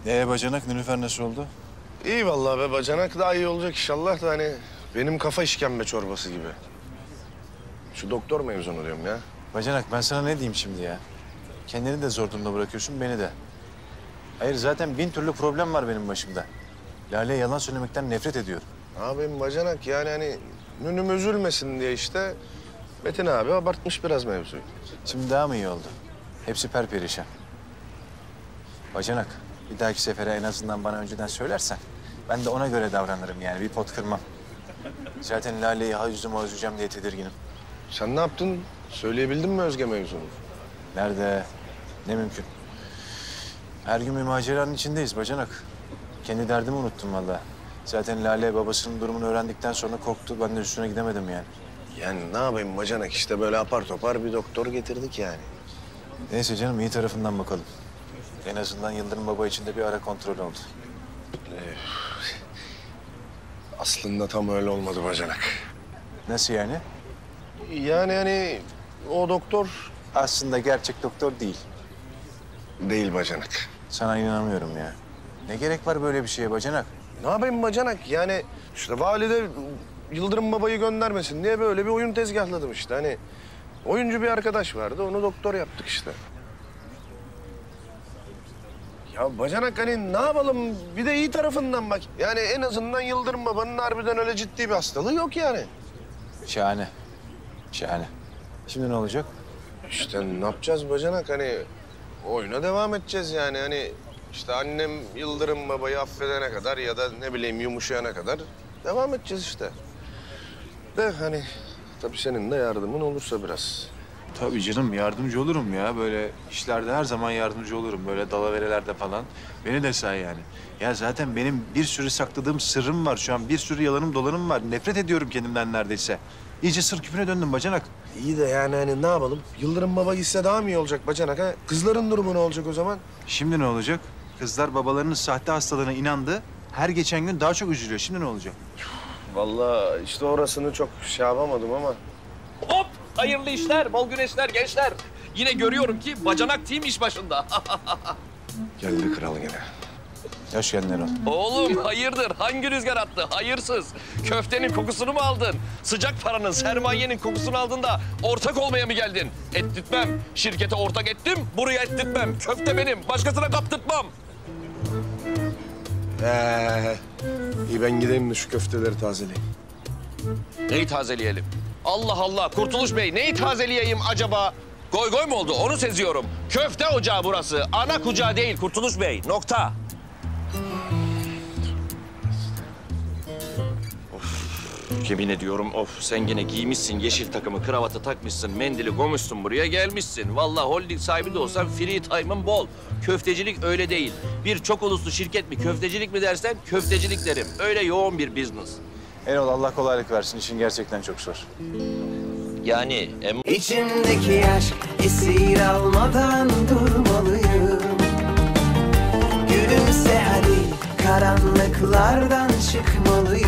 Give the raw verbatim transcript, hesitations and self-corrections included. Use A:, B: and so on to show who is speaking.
A: Ee bacanak, Nilüfer nasıl oldu?
B: İyi vallahi be, bacanak daha iyi olacak inşallah da hani benim kafa işkembe çorbası gibi. Şu doktor mevzunu diyorum ya.
A: Bacanak, ben sana ne diyeyim şimdi ya? Kendini de zor durumda bırakıyorsun, beni de. Hayır, zaten bin türlü problem var benim başımda. Lale'ye yalan söylemekten nefret ediyorum.
B: Ne yapayım bacanak, yani hani nünüm üzülmesin diye işte Metin abi abartmış biraz mevzuyu.
A: Şimdi daha mı iyi oldu? Hepsi perperişan. Bacanak, bir dahaki sefere en azından bana önceden söylersen... ...ben de ona göre davranırım yani, bir pot kırmam. Zaten Lale'yi ha yüzüme özleyeceğim diye tedirginim.
B: Sen ne yaptın? Söyleyebildin mi Özge mevzunu?
A: Nerede? Ne mümkün. Her gün bir maceranın içindeyiz bacanak. Kendi derdimi unuttum vallahi. Zaten Lale babasının durumunu öğrendikten sonra korktu. Ben de üstüne gidemedim yani.
B: Yani ne yapayım bacanak, işte böyle apar topar bir doktor getirdik yani.
A: Neyse canım, iyi tarafından bakalım. En azından Yıldırım Baba için de bir ara kontrol oldu.
B: Ee, aslında tam öyle olmadı bacanak.
A: Nasıl yani?
B: Yani hani o doktor
A: Aslında gerçek doktor değil.
B: değil bacanak.
A: Sana inanamıyorum ya. Ne gerek var böyle bir şeye bacanak?
B: Ne yapayım bacanak? Yani işte valide Yıldırım Baba'yı göndermesin diye böyle bir oyun tezgahladım işte. Hani oyuncu bir arkadaş vardı, onu doktor yaptık işte. Ya bacanak hani ne yapalım? Bir de iyi tarafından bak. Yani en azından Yıldırım Baba'nın harbiden öyle ciddi bir hastalığı yok yani.
A: Şahane. Şahane. Şimdi ne olacak?
B: İşte ne yapacağız bacanak? Hani oyuna devam edeceğiz yani. Hani işte annem Yıldırım Baba'yı affedene kadar ya da ne bileyim yumuşayana kadar devam edeceğiz işte. De hani tabii senin de yardımın olursa biraz.
A: Tabii canım, yardımcı olurum ya. Böyle işlerde her zaman yardımcı olurum. Böyle dalaverelerde falan. Beni de say yani. Ya zaten benim bir sürü sakladığım sırrım var şu an. Bir sürü yalanım dolanım var. Nefret ediyorum kendimden neredeyse. İyice sır küpüne döndüm bacanak.
B: İyi de yani hani ne yapalım? Yıldırım Baba gitse daha mı iyi olacak bacanak ha? Kızların durumu ne olacak o zaman?
A: Şimdi ne olacak? Kızlar babalarının sahte hastalığına inandı. Her geçen gün daha çok üzülüyor. Şimdi ne olacak?
B: Vallahi işte orasını çok şey yapamadım ama.
C: Hop! Hayırlı işler, bol güneşler gençler. Yine görüyorum ki bacanak team iş başında.
B: Geldi kral yine.
A: Hoş geldin Erol.
C: Oğlum hayırdır? Hangi rüzgar attı? Hayırsız. Köftenin kokusunu mu aldın? Sıcak paranın, sermayenin kokusunu aldın da ortak olmaya mı geldin? Ettirtmem. Şirkete ortak ettim, buraya ettirtmem. Köfte benim, başkasına kaptırtmam.
B: Ee, iyi ben gideyim de şu köfteleri tazeleyeyim.
C: Neyi tazeleyelim? Allah Allah, Kurtuluş Bey neyi tazeleyeyim acaba? Goy goy mu oldu? Onu seziyorum. Köfte ocağı burası. Ana kucağı değil Kurtuluş Bey. Nokta. Of, yemin ediyorum of. Sen gene giymişsin yeşil takımı, kravatı takmışsın, mendili koymuşsun buraya gelmişsin. Vallahi holding sahibi de olsan free time'ın bol. Köftecilik öyle değil. Bir çok uluslu şirket mi, köftecilik mi dersen köftecilik derim. Öyle yoğun bir business.
A: Erol, Allah kolaylık versin. İşin gerçekten çok zor.
C: Yani em
D: İçimdeki aşk esir almadan durmalıyım. Gülümse hadi, karanlıklardan çıkmalıyım.